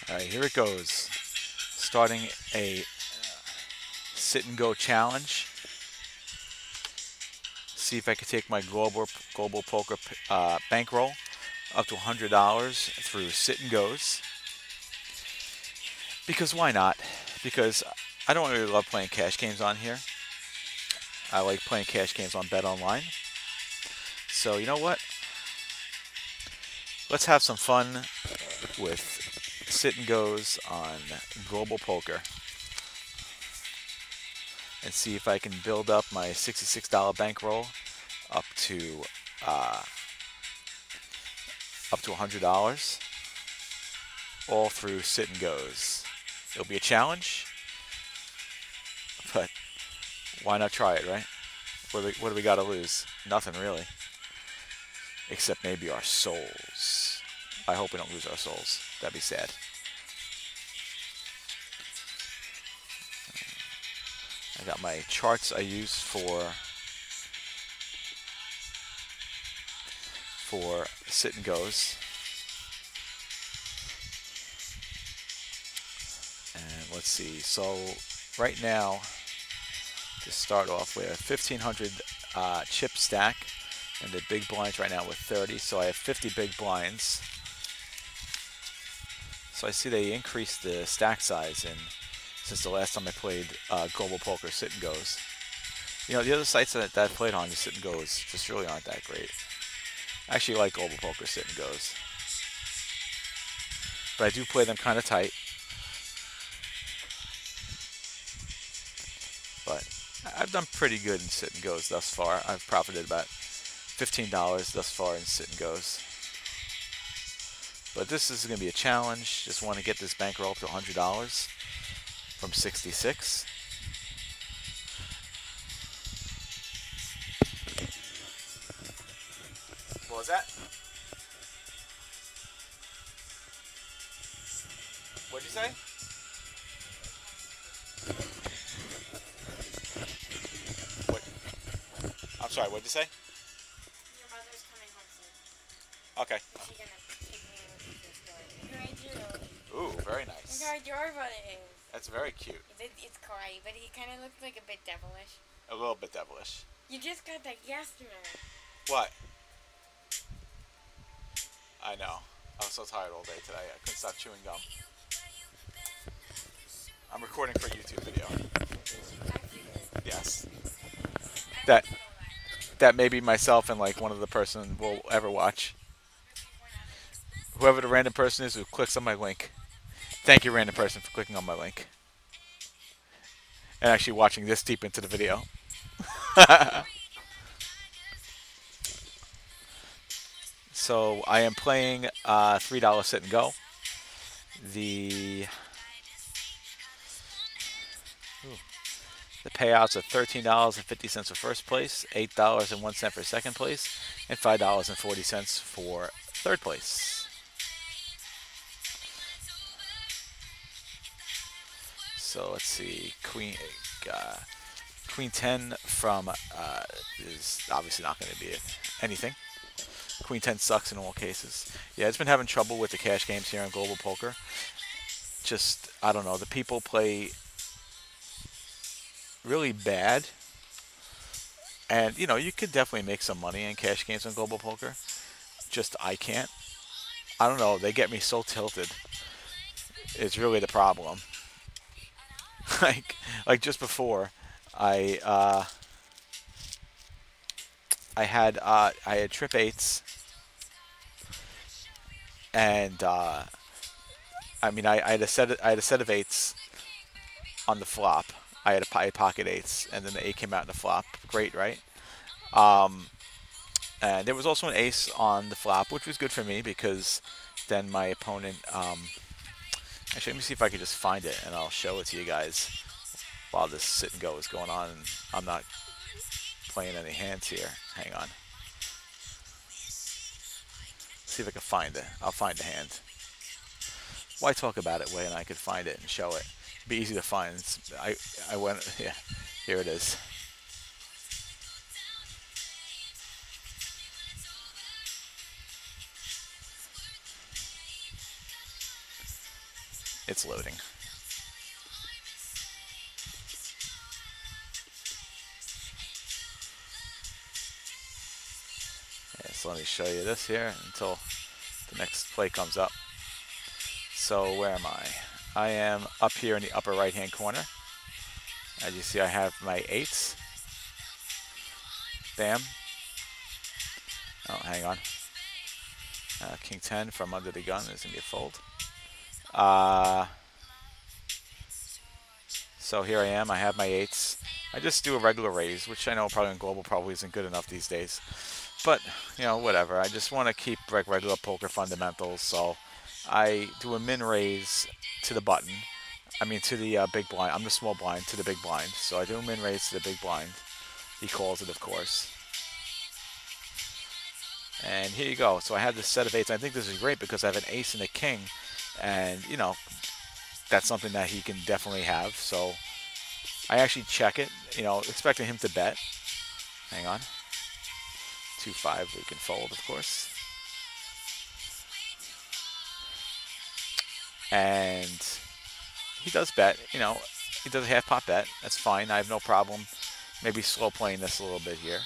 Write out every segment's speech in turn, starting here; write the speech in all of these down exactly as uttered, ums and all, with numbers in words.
Alright, here it goes. Starting a sit and go challenge. See if I can take my global global poker uh, bankroll up to one hundred dollars through sit and goes. Because why not? Because I don't really love playing cash games on here. I like playing cash games on Bet Online. So you know what? Let's have some fun with sit and goes on global poker and see if I can build up my sixty-six dollar bankroll up to uh, up to one hundred dollars all through sit and goes. It'll be a challenge, but why not try it, right? What do we, what do we got to lose? Nothing really, except maybe our souls. I hope we don't lose our souls. That'd be sad. I got my charts I use for for sit and goes. And let's see. So right now, to start off, we have fifteen hundred uh, chip stack, and the big blinds right now with thirty. So I have fifty big blinds. So I see they increased the stack size in since the last time I played uh, Global Poker Sit and Goes. You know, the other sites that, that I've played on, the Sit and Goes, just really aren't that great. I actually like Global Poker Sit and Goes, but I do play them kind of tight. But I've done pretty good in Sit and Goes thus far. I've profited about fifteen dollars thus far in Sit and Goes. But this is going to be a challenge. Just want to get this bankroll up to one hundred dollars from sixty-six. What was that? What'd you say? What? I'm sorry, what'd you say? Your mother's coming home soon. Okay. She's gonna take me to the store. Look what I do. Ooh, very Look nice. how adorable it is. That's very cute. It, it's kawaii, but he kind of looks like a bit devilish. A little bit devilish. You just got that yesterday. What? I know. I was so tired all day today. I couldn't stop chewing gum. I'm recording for a YouTube video. Yes. That that maybe myself and like one of the person will ever watch. Whoever the random person is who clicks on my link. Thank you, random person, for clicking on my link. And actually watching this deep into the video. So I am playing uh, three dollar sit and go. The ooh, the payouts are thirteen dollars and fifty cents for first place, eight dollars and one cent for second place, and five dollars and forty cents for third place. So let's see, Queen uh, Queen ten from uh, is obviously not going to be anything. Queen ten sucks in all cases. Yeah, it's been having trouble with the cash games here on Global Poker. Just, I don't know, the people play really bad. And, you know, you could definitely make some money in cash games on Global Poker. Just, I can't. I don't know, they get me so tilted. It's really the problem. like, like just before, I, uh... I had uh, I had trip eights, and uh, I mean I, I had a set of, I had a set of eights on the flop. I had a I had pocket eights, and then the eight came out in the flop. Great, right? Um, and there was also an ace on the flop, which was good for me because then my opponent. Um, actually, let me see if I can just find it, and I'll show it to you guys while this sit and go is going on. And I'm not playing any hands here. Hang on. See if I can find it. I'll find the hand. Why talk about it when I could find it and show it? It'd be easy to find. I I went. Yeah, here it is. It's loading. Yeah, so let me show you this here until the next play comes up. So where am I? I am up here in the upper right hand corner. As you see, I have my eights. Bam. Oh, hang on. Uh, King ten from under the gun is going to be a fold. Uh, so here I am. I have my eights. I just do a regular raise, which I know probably in global probably isn't good enough these days. But, you know, whatever. I just want to keep like regular poker fundamentals. So I do a min raise to the button. I mean, to the uh, big blind. I'm the small blind to the big blind. So I do a min raise to the big blind. He calls it, of course. And here you go. So I have this set of eights. I think this is great because I have an ace and a king. And, you know, that's something that he can definitely have. So I actually check it, you know, expecting him to bet. Hang on. two five, we can fold, of course. And he does bet, you know, he does a half pot bet. That's fine. I have no problem. Maybe slow playing this a little bit here.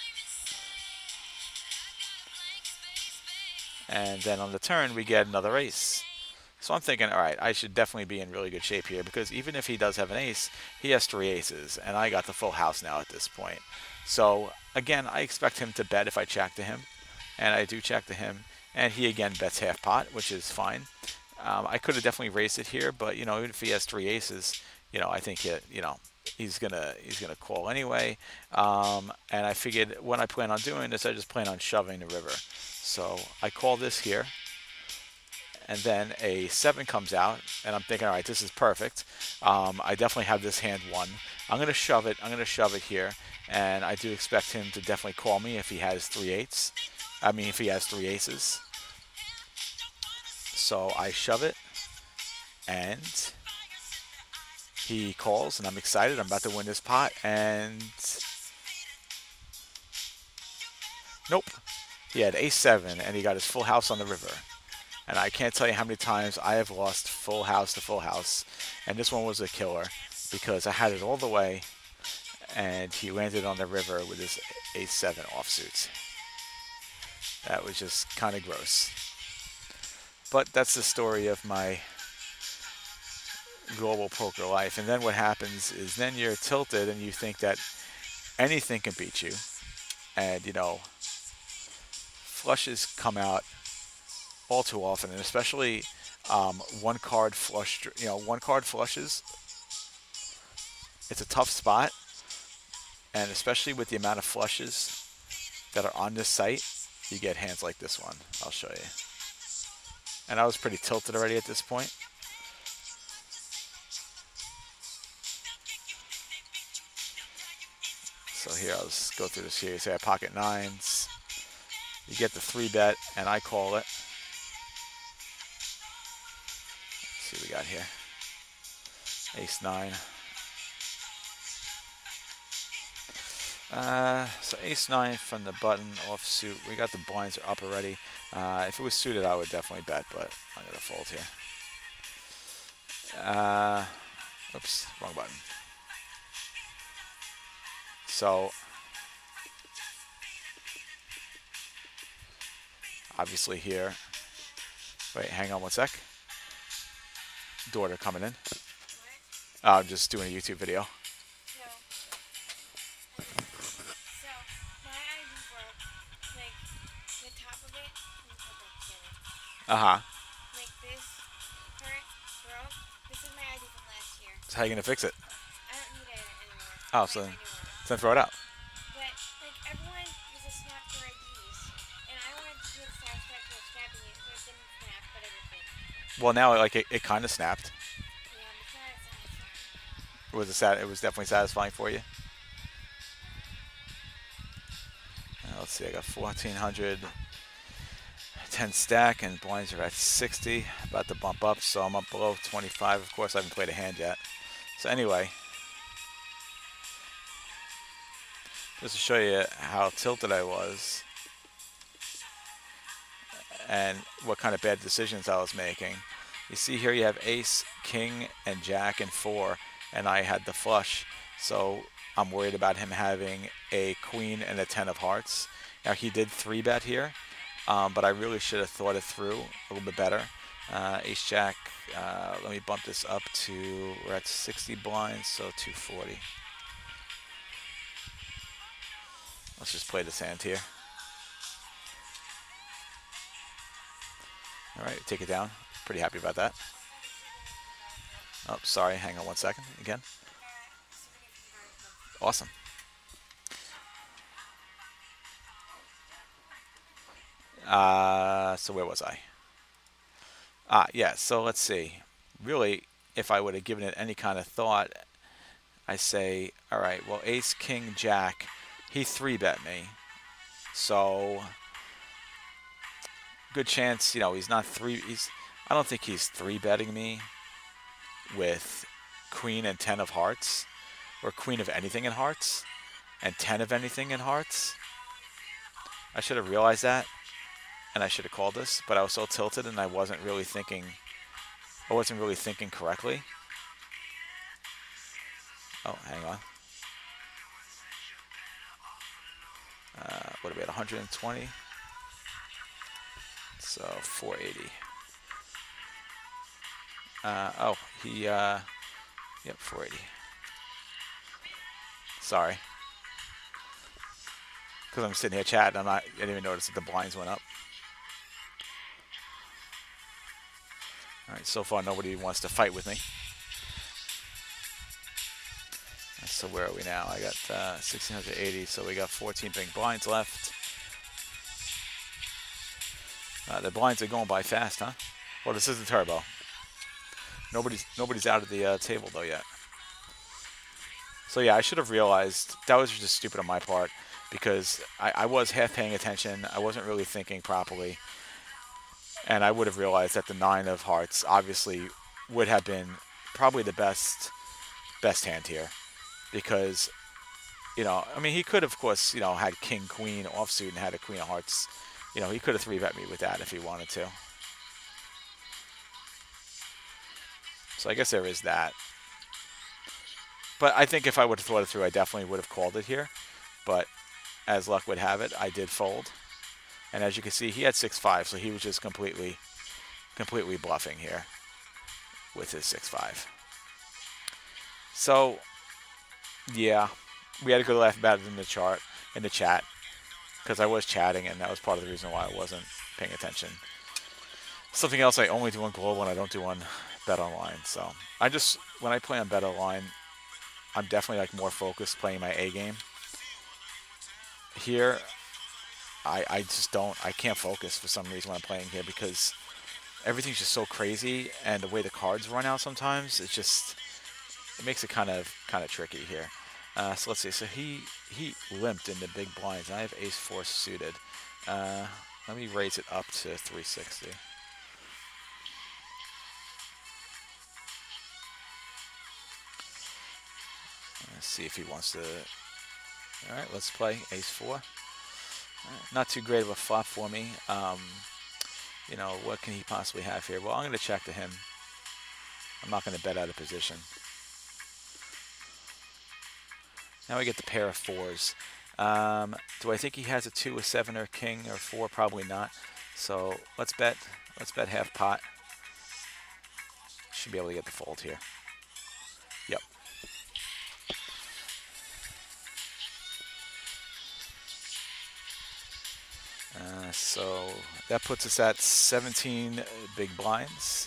And then on the turn, we get another ace. So I'm thinking, all right, I should definitely be in really good shape here because even if he does have an ace, he has three aces, and I got the full house now at this point. So again, I expect him to bet if I check to him, and I do check to him, and he again bets half pot, which is fine. Um, I could have definitely raised it here, but you know, even if he has three aces, you know, I think it, you know, he's gonna he's gonna call anyway. Um, and I figured when I plan on doing this, I just plan on shoving the river. So I call this here, and then a seven comes out, and I'm thinking, all right, this is perfect. Um, I definitely have this hand won. I'm gonna shove it. I'm gonna shove it here, and I do expect him to definitely call me if he has three eights. I mean, if he has three aces. So I shove it, and he calls, and I'm excited. I'm about to win this pot, and nope. He had ace seven, and he got his full house on the river. And I can't tell you how many times I have lost full house to full house. And this one was a killer because I had it all the way, and he landed on the river with his ace seven offsuits. That was just kind of gross. But that's the story of my global poker life. And then what happens is then you're tilted and you think that anything can beat you. And, you know, flushes come out all too often, and especially um, one card flush, you know, one card flushes. It's a tough spot, and especially with the amount of flushes that are on this site, you get hands like this one. I'll show you. And I was pretty tilted already at this point. So here, I'll just go through this here. Say I pocket nines. You get the three bet, and I call it. Let's see what we got here. Ace nine. Uh, so ace nine from the button offsuit. We got the blinds are up already. Uh, if it was suited, I would definitely bet, but I'm gonna fold here. Uh, oops, wrong button. So obviously here. Wait, hang on one sec. Daughter coming in. Oh, I'm just doing a YouTube video. Uh-huh. Like this part broke. This is my I D from last year. So how are you going to fix it? I don't need it anymore. Oh, so then, then throw it out. But, like, everyone was a snap their I Ds. And I wanted to do the satisfaction of snapping it, so it didn't snap, but it did. Well, now, like, it, it kind of snapped. Yeah, but it's not satisfying. It was, a sat it was definitely satisfying for you. Uh, let's see, I got fourteen hundred. ten stack, and blinds are at sixty, about to bump up, so I'm up below twenty-five. Of course, I haven't played a hand yet. So anyway, just to show you how tilted I was and what kind of bad decisions I was making. You see here you have ace, king, and jack and four, and I had the flush. So I'm worried about him having a queen and a ten of hearts. Now he did three bet here, um, but I really should have thought it through a little bit better. Uh, ace jack, uh, let me bump this up to, we're at sixty blinds, so two forty. Let's just play this hand here. All right, take it down. Pretty happy about that. Oh, sorry. Hang on one second. Again. Awesome. Uh, so where was I? Ah, yeah. So let's see. Really, if I would have given it any kind of thought, I say, all right, well, ace, king, jack, he three bet me. So good chance, you know, he's not three. He's, I don't think he's three betting me with queen and ten of hearts, or queen of anything in hearts, and ten of anything in hearts. I should have realized that, and I should have called this, but I was so tilted and I wasn't really thinking. I wasn't really thinking correctly. Oh, hang on. Uh, what are we at? one hundred twenty. So four eighty. Uh, oh, he. Uh, yep, four eighty. Sorry. Because I'm sitting here chatting, I'm not. I didn't even notice that the blinds went up. All right, so far nobody wants to fight with me. So where are we now? I got uh, sixteen eighty, so we got fourteen big blinds left. Uh, the blinds are going by fast, huh? Well, this is the turbo. Nobody's nobody's out of the uh, table though yet. So yeah, I should have realized that was just stupid on my part because I, I was half paying attention. I wasn't really thinking properly, and I would have realized that the nine of hearts obviously would have been probably the best best hand here, because you know, I mean, he could have, of course, you know, had king queen offsuit and had a queen of hearts. You know, he could have three bet me with that if he wanted to. So I guess there is that. But I think if I would have thought it through, I definitely would have called it here. But as luck would have it, I did fold. And as you can see, he had six five, so he was just completely, completely bluffing here with his six five. So, yeah, we had a good laugh about it in the chart, in the chat, because I was chatting, and that was part of the reason why I wasn't paying attention. Something else I only do on Global and I don't do on Bet Online. So I just, when I play on Bet Online, I'm definitely like more focused playing my A game. Here, I, I just don't, I can't focus for some reason when I'm playing here because everything's just so crazy, and the way the cards run out sometimes, it's just, it makes it kind of kind of tricky here. Uh, so let's see. So he he limped in the big blinds. And I have ace four suited. Uh, let me raise it up to three sixty. Let's see if he wants to. All right, let's play ace four. Right, not too great of a flop for me. Um, you know, what can he possibly have here? Well, I'm going to check to him. I'm not going to bet out of position. Now we get the pair of fours. Um, do I think he has a two, a seven, or a king, or four? Probably not. So let's bet. Let's bet half pot. Should be able to get the fold here. Yep. Uh, so that puts us at seventeen big blinds.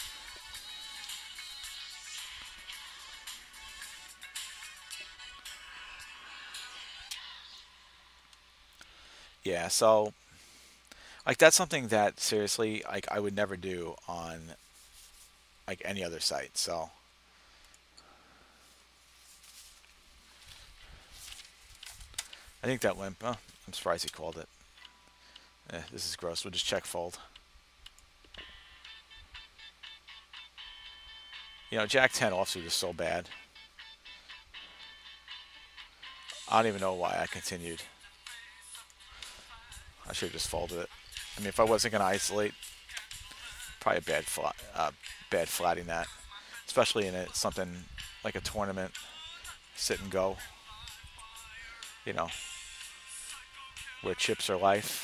Yeah, so like that's something that seriously like I would never do on like any other site. So I think that limp. Oh, I'm surprised he called it. Eh, this is gross. We'll just check fold. You know, Jack ten offsuit is so bad. I don't even know why I continued. I should have just folded it. I mean, if I wasn't going to isolate, probably a bad flat, uh, bad flatting that, especially in a, something like a tournament, sit and go. You know, where chips are life.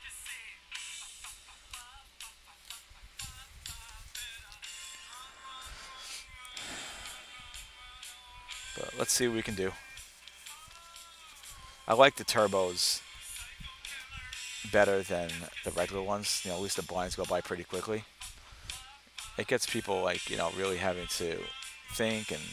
But let's see what we can do. I like the turbos better than the regular ones. You know, at least the blinds go by pretty quickly. It gets people like, you know, really having to think and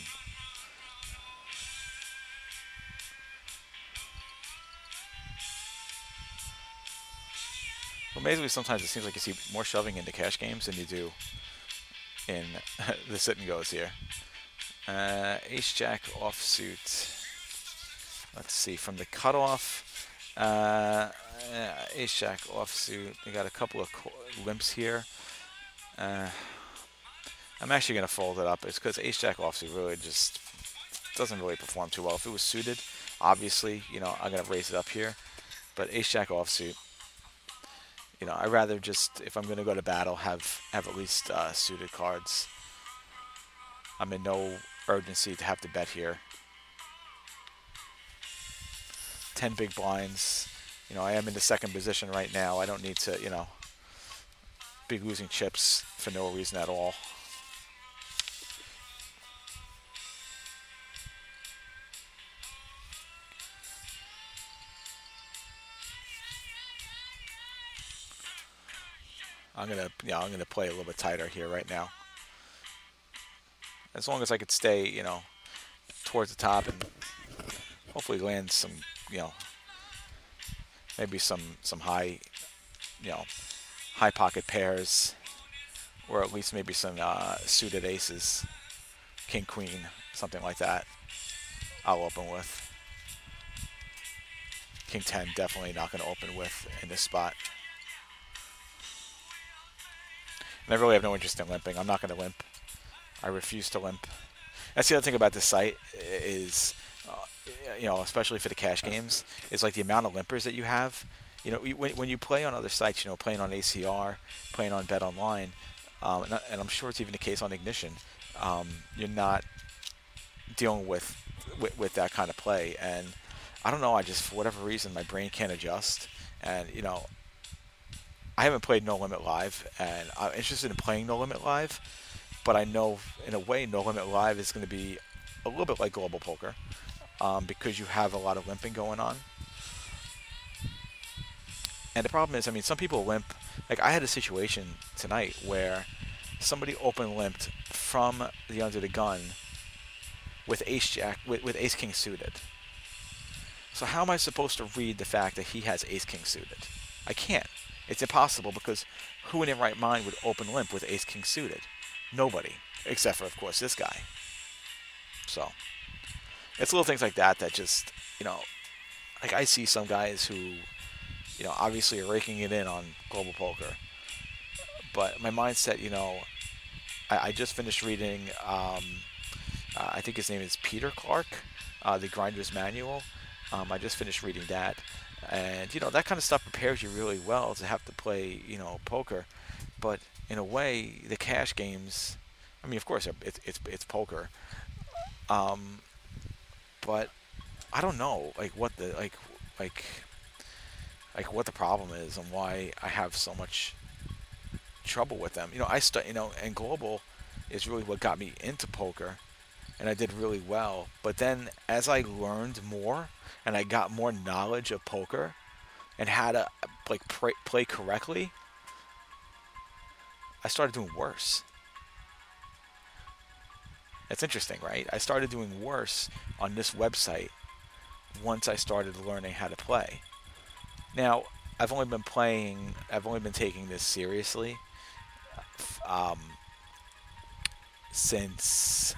amazingly sometimes it seems like you see more shoving into cash games than you do in the sit and goes here. Uh, Ace Jack offsuit. Let's see, from the cutoff, uh, Ace Jack offsuit. We got a couple of limps here. Uh, I'm actually going to fold it up. It's because Ace Jack offsuit really just doesn't really perform too well. If it was suited, obviously, you know, I'm going to raise it up here. But Ace Jack offsuit, you know, I'd rather just, if I'm going to go to battle, have, have at least uh, suited cards. I'm in no urgency to have to bet here. ten big blinds. You know, I am in the second position right now. I don't need to, you know, be losing chips for no reason at all. I'm gonna, yeah, I'm gonna play a little bit tighter here right now. As long as I could stay, you know, towards the top and hopefully land some, you know, maybe some some high, you know, high pocket pairs, or at least maybe some uh, suited aces, king queen, something like that. I'll open with. King ten definitely not going to open with in this spot. And I really have no interest in limping. I'm not going to limp. I refuse to limp. That's the other thing about this site is, uh, you know, especially for the cash games, is like the amount of limpers that you have. You know, when, when you play on other sites, you know, playing on A C R, playing on Bet Online, um, and, and I'm sure it's even the case on Ignition, um, you're not dealing with, with with that kind of play. And I don't know, I just, for whatever reason, my brain can't adjust. And, you know, I haven't played No Limit Live, and I'm interested in playing No Limit Live, but I know, in a way, No Limit Live is going to be a little bit like Global Poker, um, because you have a lot of limping going on. And the problem is, I mean, some people limp. Like, I had a situation tonight where somebody open limped from the under the gun with Ace Jack, with, with Ace King suited. So how am I supposed to read the fact that he has Ace King suited? I can't. It's impossible, because who in their right mind would open limp with Ace King suited? Nobody, except for, of course, this guy. So it's little things like that that just, you know, like I see some guys who, you know, obviously are raking it in on Global Poker, but my mindset, you know, I, I just finished reading, um, uh, I think his name is Peter Clark, uh, the Grinder's Manual. Um, I just finished reading that, and you know, that kind of stuff prepares you really well to have to play, you know, poker. But in a way, the cash games, I mean, of course, it's it's it's poker, um, but I don't know, like what the like like like what the problem is and why I have so much trouble with them. You know, I st- you know, and Global is really what got me into poker, and I did really well. But then as I learned more and I got more knowledge of poker and how to like play, play correctly, I started doing worse. That's interesting, right? I started doing worse on this website once I started learning how to play. Now, I've only been playing, I've only been taking this seriously um, since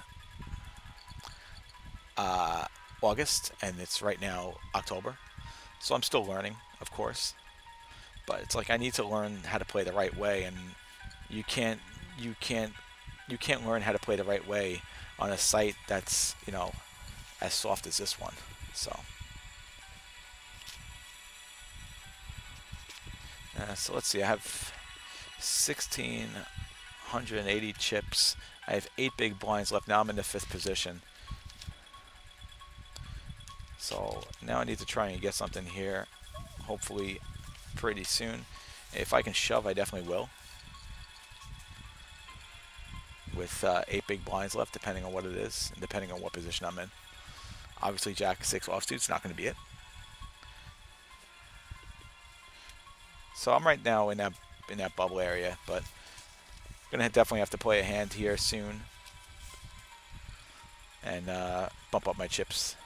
uh, August, and it's right now October. So I'm still learning, of course. But it's like I need to learn how to play the right way, and you can't, you can't, you can't learn how to play the right way on a site that's, you know, as soft as this one. So. Uh, so let's see, I have sixteen one hundred eighty chips. I have eight big blinds left. Now I'm in the fifth position. So now I need to try and get something here, hopefully pretty soon. If I can shove, I definitely will. With uh, eight big blinds left, depending on what it is, and depending on what position I'm in. Obviously, Jack six offsuit's not going to be it. So I'm right now in that in that bubble area, but I'm gonna definitely have to play a hand here soon and uh, bump up my chips.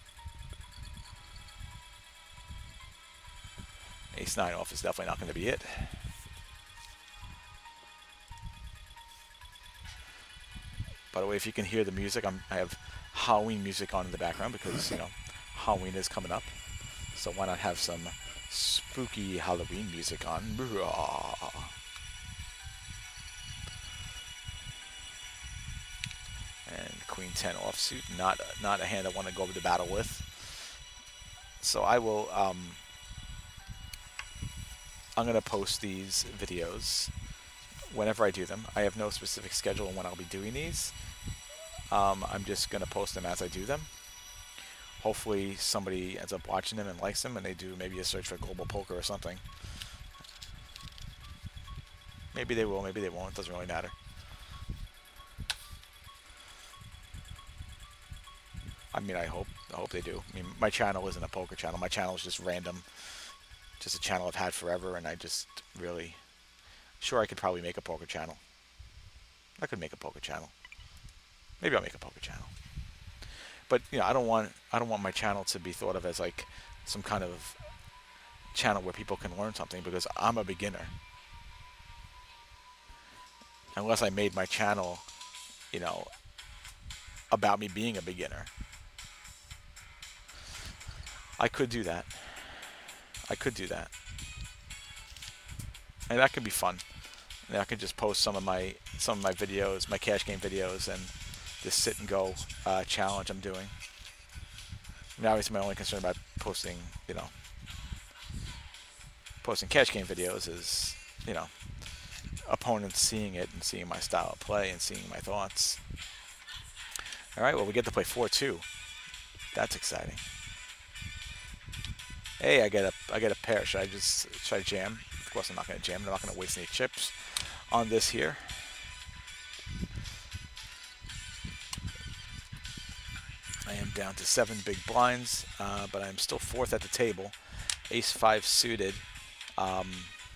Ace nine off is definitely not going to be it. By the way, if you can hear the music, I'm, I have Halloween music on in the background because, you know, Halloween is coming up. So why not have some spooky Halloween music on? And queen ten offsuit, not not a hand I want to go to battle with. So I will. Um, I'm gonna post these videos whenever I do them. I have no specific schedule on when I'll be doing these. Um, I'm just gonna post them as I do them. Hopefully somebody ends up watching them and likes them, and they do maybe a search for Global Poker or something. Maybe they will, maybe they won't. It doesn't really matter. I mean, I hope. I hope they do. I mean, my channel isn't a poker channel. My channel is just random. Just a channel I've had forever, and I just really... Sure, I could probably make a poker channel. I could make a poker channel. Maybe I'll make a poker channel. But, you know, I don't want I don't want my channel to be thought of as like some kind of channel where people can learn something, because I'm a beginner. Unless I made my channel, you know, about me being a beginner. I could do that. I could do that. And that could be fun. And I could just post some of my some of my videos, my cash game videos, and this sit and go uh, challenge I'm doing. I mean, obviously my only concern about posting, you know, posting cash game videos is, you know, opponents seeing it and seeing my style of play and seeing my thoughts. All right, well, we get to play four two. That's exciting. Hey, I get a I get a pair. Should I just should I jam? Of course, I'm not going to jam. I'm not going to waste any chips on this here. I am down to seven big blinds, uh, but I'm still fourth at the table. Ace five suited. Um,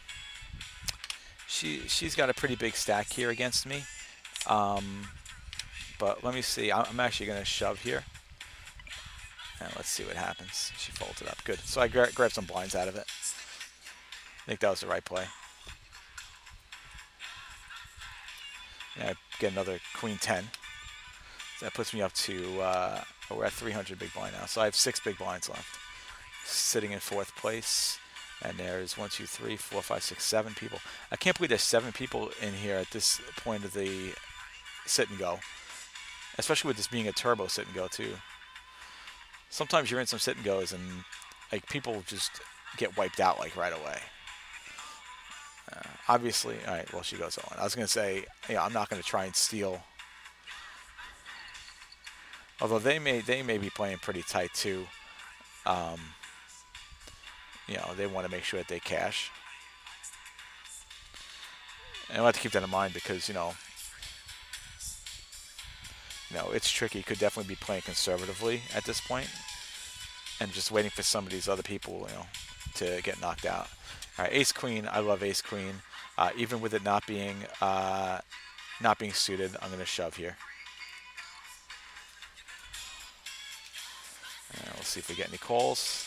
she she's got a pretty big stack here against me. Um, but let me see. I'm actually going to shove here. And let's see what happens. She folded up. Good. So I gra grabbed some blinds out of it. I think that was the right play. And I get another queen ten. So that puts me up to, uh, oh, we're at three hundred big blind now. So I have six big blinds left. Sitting in fourth place. And there's one, two, three, four, five, six, seven people. I can't believe there's seven people in here at this point of the sit and go. Especially with this being a turbo sit and go too. Sometimes you're in some sit and goes and like people just get wiped out like right away. Uh, obviously, all right. Well, she goes on. I was gonna say, yeah, I'm not gonna try and steal. Although they may they may be playing pretty tight too. Um, you know, they want to make sure that they cash. And I'll have to keep that in mind because you know, you know, it's tricky. You could definitely be playing conservatively at this point, and just waiting for some of these other people, you know, to get knocked out. All right, ace queen. I love ace queen. Uh, even with it not being uh, not being suited, I'm gonna shove here. And we'll see if we get any calls.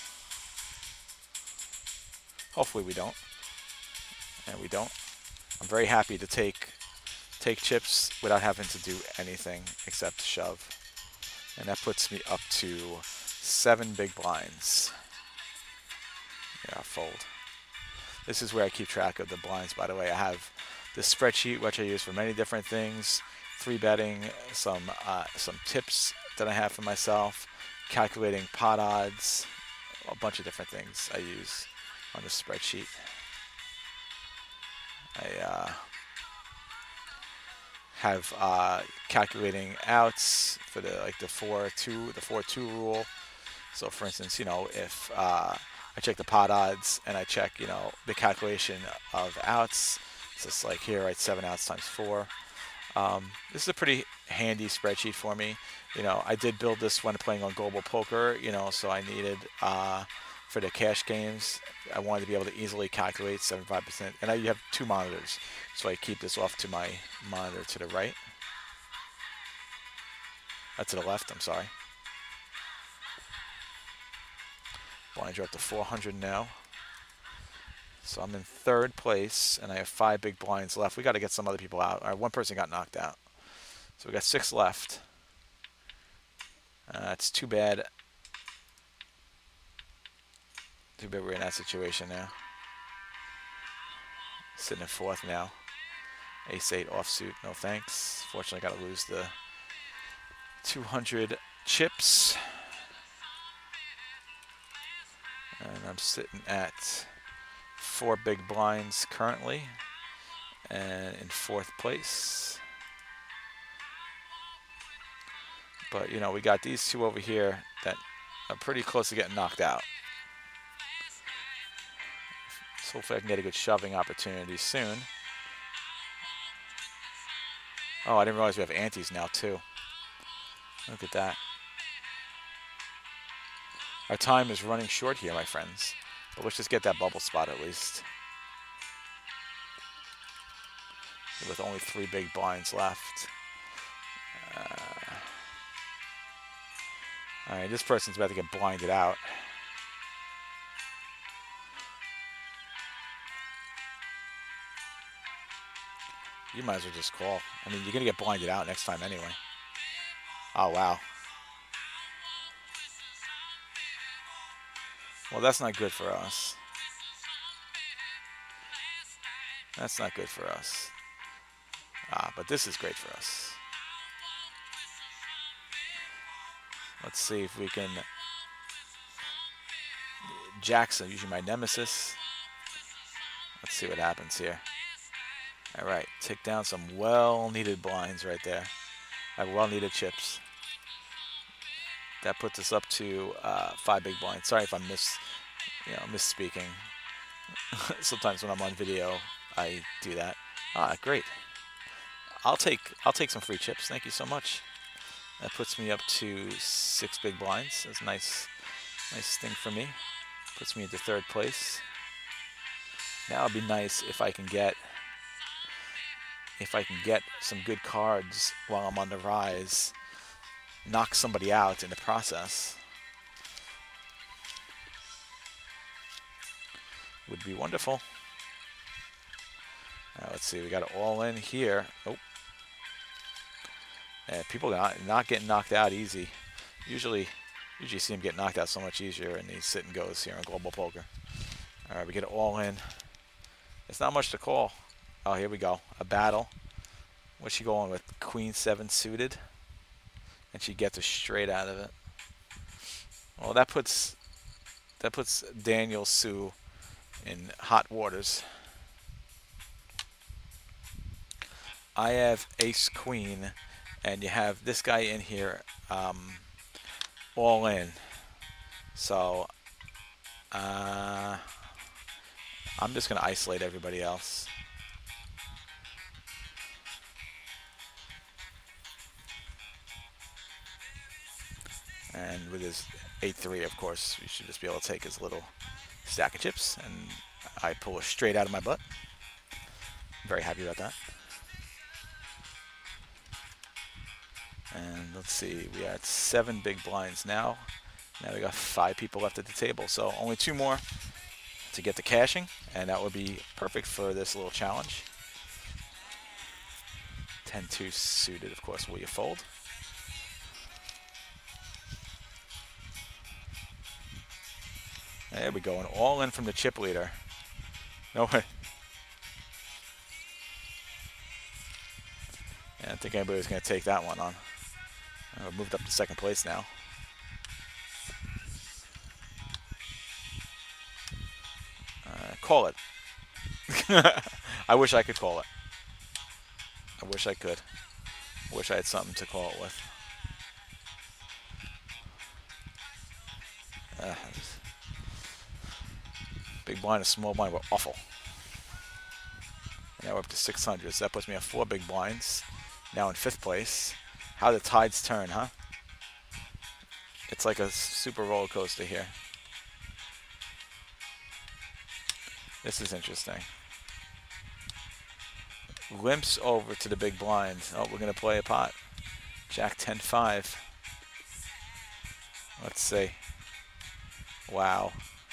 Hopefully we don't. And we don't. I'm very happy to take take chips without having to do anything except shove. And that puts me up to seven big blinds. Yeah, I'll fold. This is where I keep track of the blinds, by the way. I have this spreadsheet, which I use for many different things. Three betting, some, uh, some tips that I have for myself, calculating pot odds, a bunch of different things I use on this spreadsheet. I, uh, have uh, calculating outs for the like the four two the four two rule. So for instance, you know, if uh, I check the pot odds and I check, you know, the calculation of outs, it's just like here, right, seven outs times four. Um, this is a pretty handy spreadsheet for me. You know, I did build this when playing on Global Poker, you know, so I needed, uh, for the cash games, I wanted to be able to easily calculate seventy-five percent. And I have two monitors, so I keep this off to my monitor to the right. Uh, to the left, I'm sorry. Blinds are up to four hundred now. So I'm in third place, and I have five big blinds left. We got to get some other people out. All right, one person got knocked out. So we got six left. Uh, it's too bad. Too bad we're in that situation now. Sitting in fourth now. Ace eight offsuit, no thanks. Fortunately, got to lose the two hundred chips. And I'm sitting at four big blinds currently, and in fourth place. But, you know, we got these two over here that are pretty close to getting knocked out. So hopefully I can get a good shoving opportunity soon. Oh, I didn't realize we have antes now, too. Look at that. Our time is running short here, my friends. But let's just get that bubble spot at least. With only three big blinds left. Uh, Alright, this person's about to get blinded out. You might as well just call. I mean, you're going to get blinded out next time anyway. Oh, wow. Well, that's not good for us. That's not good for us. Ah, but this is great for us. Let's see if we can... Jackson, usually my nemesis. Let's see what happens here. All right, take down some well-needed blinds right there. I have well-needed chips. That puts us up to uh, five big blinds. Sorry if I'm miss, you know, misspeaking. Sometimes when I'm on video, I do that. Ah, great. I'll take I'll take some free chips. Thank you so much. That puts me up to six big blinds. That's a nice, nice thing for me. Puts me into third place. Now it'd be nice if I can get if I can get some good cards while I'm on the rise. Knock somebody out in the process. Would be wonderful. Now let's see, we got it all in here. Oh. And people are not, not getting knocked out easy. Usually, usually see them get knocked out so much easier in these sit and goes here in Global Poker. All right, we get it all in. It's not much to call. Oh, here we go. A battle. What's she going with? Queen seven suited. And she gets a straight out of it. Well, that puts that puts Daniel Sue in hot waters. I have ace queen, and you have this guy in here um, all in. So uh, I'm just going to isolate everybody else. And with his eight three, of course, you should just be able to take his little stack of chips, and I pull it straight out of my butt. Very happy about that. And let's see, we are at seven big blinds now. Now we got five people left at the table, so only two more to get the cashing, and that would be perfect for this little challenge. ten two suited, of course, will you fold? There we go, and all in from the chip leader. No way. I don't think anybody was going to take that one on. Uh, moved up to second place now. Uh, call it. I wish I could call it. I wish I could. Wish I had something to call it with. Uh, big blind and small blind were awful. Now we're up to six hundred, so that puts me at four big blinds. Now in fifth place. How the tides turn, huh? It's like a super roller coaster here. This is interesting. Limps over to the big blind. Oh, we're going to play a pot. Jack ten five. Let's see. Wow.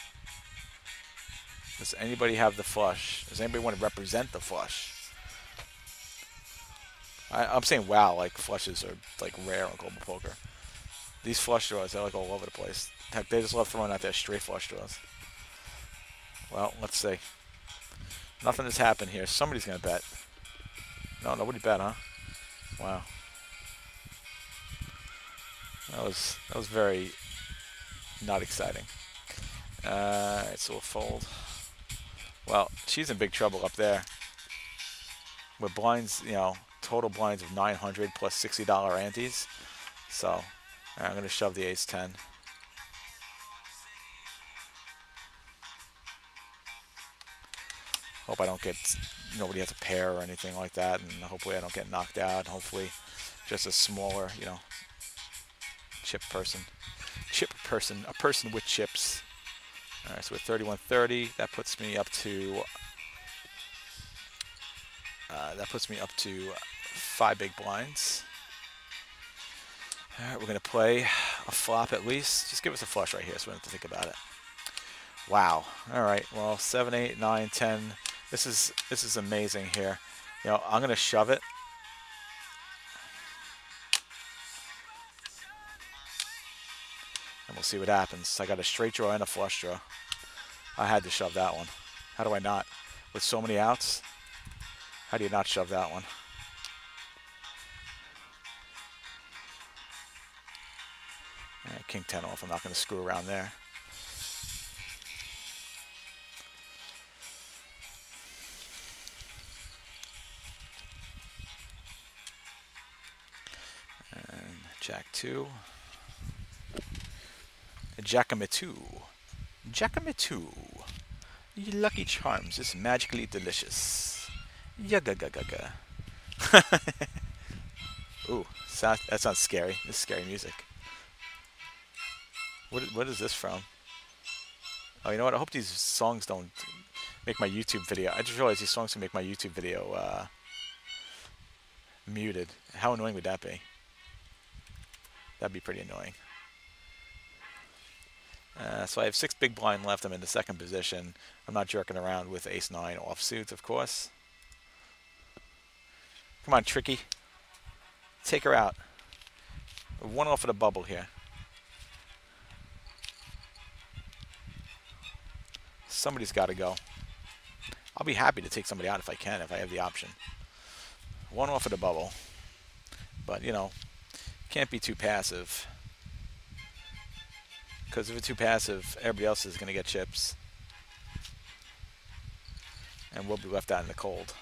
Does anybody have the flush? Does anybody want to represent the flush? I, I'm saying wow, like flushes are like rare on global poker. These flush draws, they're like all over the place. Heck, they just love throwing out their straight flush draws. Well, let's see. Nothing has happened here. Somebody's going to bet. No, nobody bet, huh? Wow. That was that was very not exciting. Uh, Alright, so we'll fold. Well, she's in big trouble up there. With blinds, you know, total blinds of nine hundred plus sixty dollar antes. So, all right, I'm going to shove the ace ten. Hope I don't get, nobody has a pair or anything like that, and hopefully I don't get knocked out. Hopefully just a smaller, you know, chip person. Chip person, a person with chips. All right, so with thirty-one thirty, that puts me up to, uh, that puts me up to five big blinds. All right, we're going to play a flop at least. Just give us a flush right here so we don't have to think about it. Wow. All right, well, seven, eight, nine, ten. This is this is amazing here. You know, I'm gonna shove it. And we'll see what happens. I got a straight draw and a flush draw. I had to shove that one. How do I not? With so many outs, how do you not shove that one? All right, king ten off. I'm not gonna screw around there. Jack two. Jackame-two. Jackame-two. You Lucky Charms is magically delicious. Yaga ga ga ga. Ooh, sound, that sounds scary. This is scary music. What what is this from? Oh, you know what? I hope these songs don't make my YouTube video. I just realized these songs can make my YouTube video uh, muted. How annoying would that be? That'd be pretty annoying. Uh, so I have six big blind left. I'm in the second position. I'm not jerking around with ace nine offsuit, of course. Come on, Tricky. Take her out. One off of the bubble here. Somebody's got to go. I'll be happy to take somebody out if I can, if I have the option. One off of the bubble. But, you know, can't be too passive. Because if it's too passive, everybody else is going to get chips. And we'll be left out in the cold.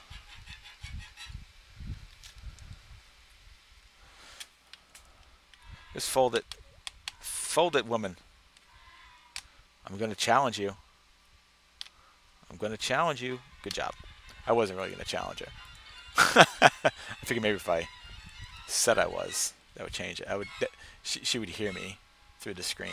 Just fold it. Fold it, woman. I'm going to challenge you. I'm going to challenge you. Good job. I wasn't really going to challenge her. I figured maybe if I said I was, that would change it. I would. She, she would hear me through the screen.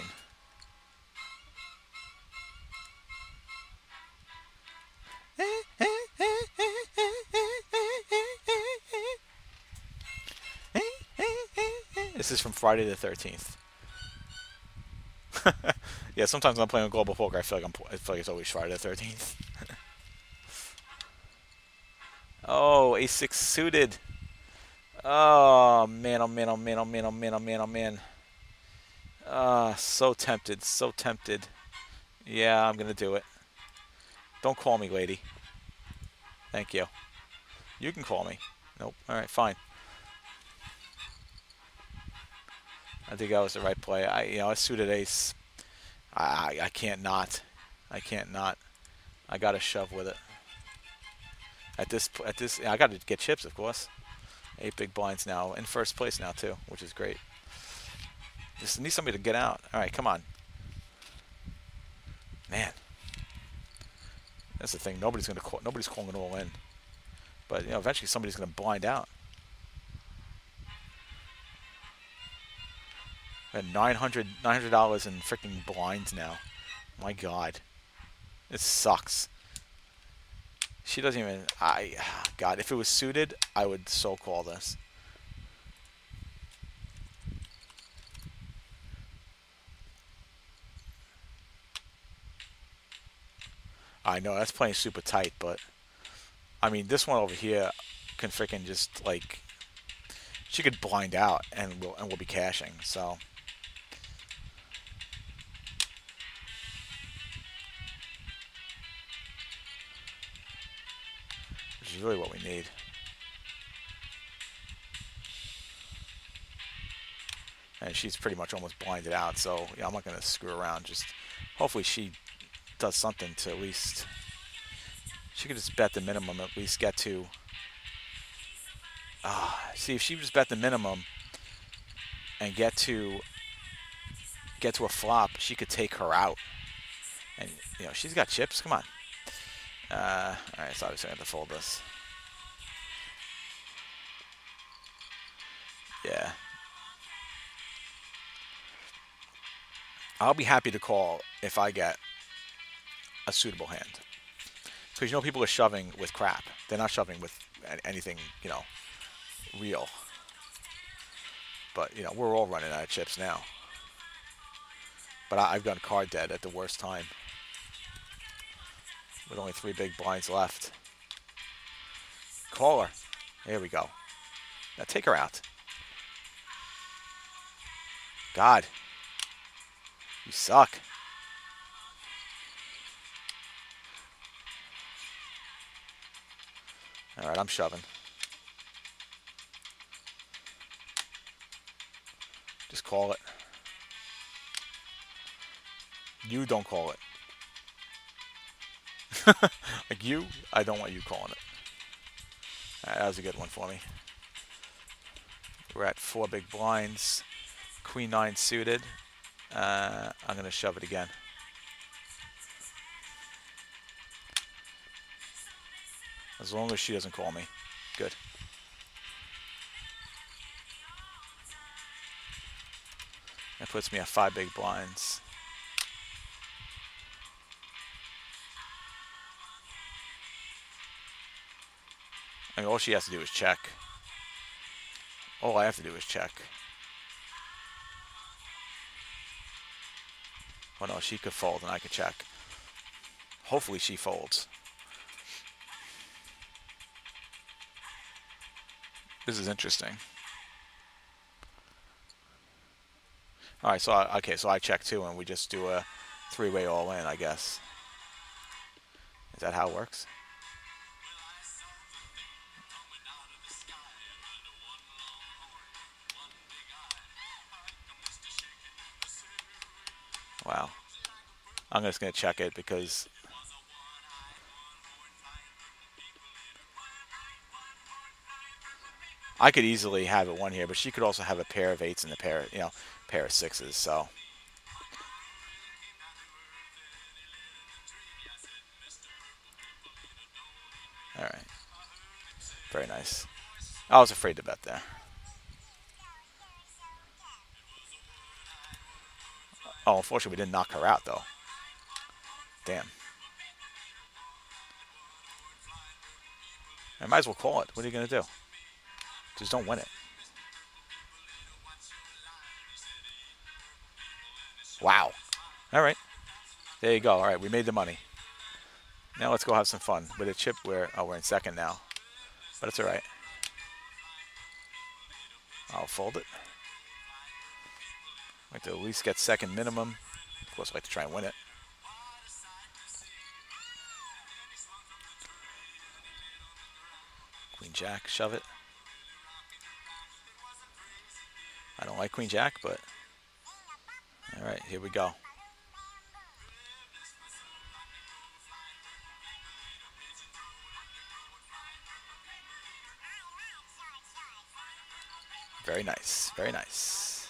This is from Friday the thirteenth. Yeah, sometimes when I'm playing on Global Poker, I feel like I'm. I feel like it's always Friday the thirteenth. Oh, ace six suited. Oh man! Oh man! Oh man! Oh man! Oh man! Oh man! Oh man! Ah, so tempted. So tempted. Yeah, I'm gonna do it. Don't call me, lady. Thank you. You can call me. Nope. All right, fine. I think that was the right play. I, you know, I suited ace. I, I can't not. I can't not. I gotta shove with it. At this, at this, I gotta get chips, of course. Eight big blinds now. In first place now, too, which is great. Just need somebody to get out. All right, come on. Man. That's the thing. Nobody's going to call. Nobody's calling it all in. But, you know, eventually somebody's going to blind out. And nine hundred dollars in freaking blinds now. My God. It sucks. She doesn't even... I... God, if it was suited, I would so call this. I know, that's playing super tight, but... I mean, this one over here can freaking just, like... She could blind out, and we'll, and we'll be cashing, so... Which is really what we need. And she's pretty much almost blinded out, so yeah, I'm not going to screw around. Just hopefully she does something to at least... She could just bet the minimum, at least get to... Ah, see, if she just bet the minimum and get to get to a flop, she could take her out. And, you know, she's got chips. Come on. Uh, Alright, so obviously I have to fold this. Yeah. I'll be happy to call if I get a suitable hand. Because, you know, people are shoving with crap. They're not shoving with anything, you know, real. But, you know, we're all running out of chips now. But I, I've gone card dead at the worst time. With only three big blinds left. Call her. There we go. Now take her out. God. You suck. Alright, I'm shoving. Just call it. You don't call it. Like you, I don't want you calling it. Alright, that was a good one for me. We're at four big blinds. Queen nine suited. Uh, I'm going to shove it again. As long as she doesn't call me. Good. That puts me at five big blinds. I mean, all she has to do is check. All I have to do is check. Oh no, she could fold and I could check. Hopefully she folds. This is interesting. Alright, so I, okay, so I check too and we just do a three-way all-in, I guess. Is that how it works? Wow. I'm just going to check it because I could easily have it one here, but she could also have a pair of eights and a pair, you know, pair of sixes, so. All right. Very nice. I was afraid to bet there. Oh, unfortunately, we didn't knock her out, though. Damn. I might as well call it. What are you going to do? Just don't win it. Wow. All right. There you go. All right, we made the money. Now let's go have some fun. With a chip, we're, oh, we're in second now. But it's all right. I'll fold it. I like to at least get second minimum. Of course, I like to try and win it. Queen Jack, shove it. I don't like Queen Jack, but all right, here we go. Very nice. Very nice.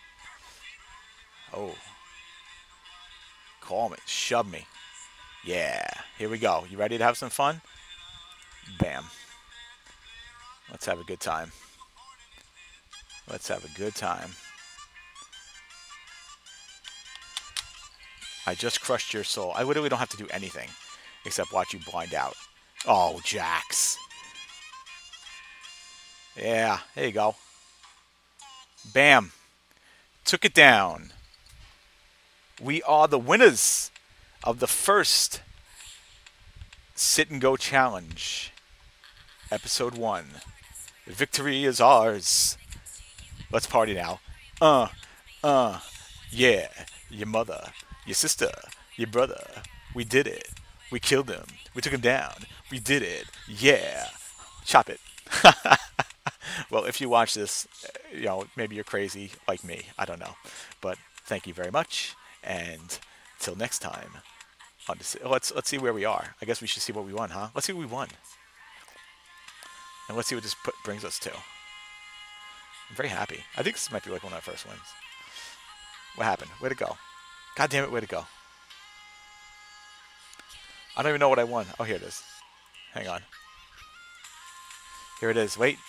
Oh. Call me. Shove me. Yeah. Here we go. You ready to have some fun? Bam. Let's have a good time. Let's have a good time. I just crushed your soul. I literally don't have to do anything except watch you blind out. Oh, Jax. Yeah, there you go. Bam. Took it down. We are the winners of the first Sit and Go Challenge. Episode one. Victory is ours. Let's party now. Uh, uh, yeah. Your mother, your sister, your brother. We did it. We killed him. We took him down. We did it. Yeah. Chop it. Well, if you watch this, you know, maybe you're crazy like me. I don't know. But thank you very much. And till next time, let's let's see where we are. I guess we should see what we won, huh? Let's see what we won. And let's see what this put, brings us to. I'm very happy. I think this might be like one of my first wins. What happened? Where'd it go? God damn it, where'd it go? I don't even know what I won. Oh, here it is. Hang on. Here it is. Wait.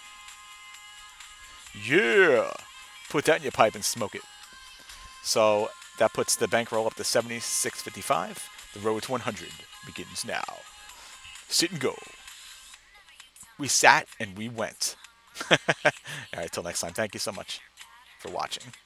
Yeah! Put that in your pipe and smoke it. So that puts the bankroll up to seventy-six fifty-five. The road to one hundred begins now. Sit and go. We sat and we went. All right, till next time. Thank you so much for watching.